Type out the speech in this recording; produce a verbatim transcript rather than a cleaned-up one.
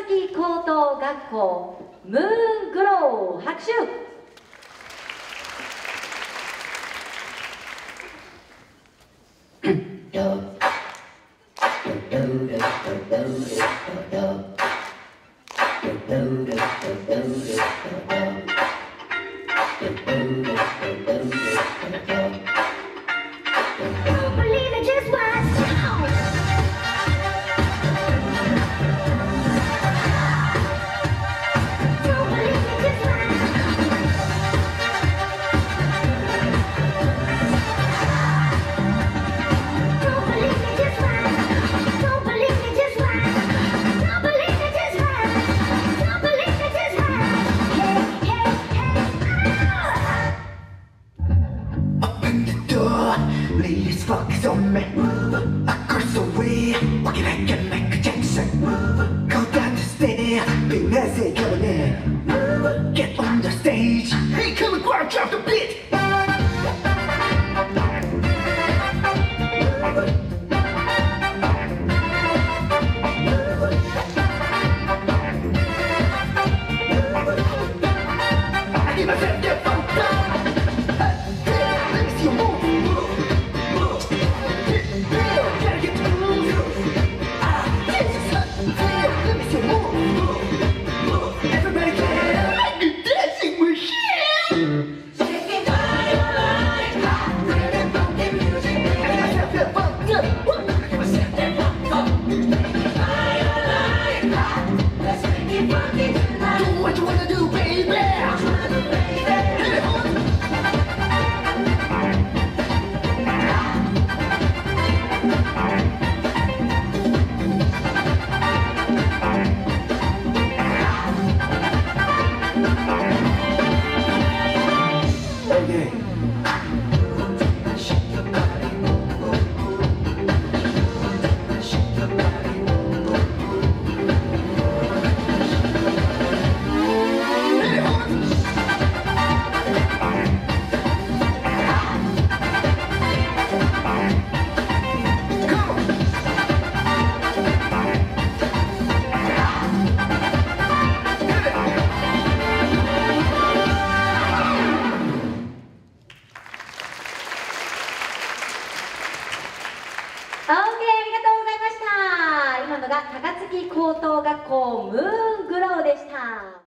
月高等学校ムーングロー拍手。 Ladies focus on me. Across the way, walking like a Michael Jackson. Go down the stairs, big nasty coming in. Get on the stage, hey, come and grab, drop the beat. I need myself get funked up. Let me see you move. What you wanna do, baby? OK、ありがとうございました。今のが高槻高等学校ムーングローでした。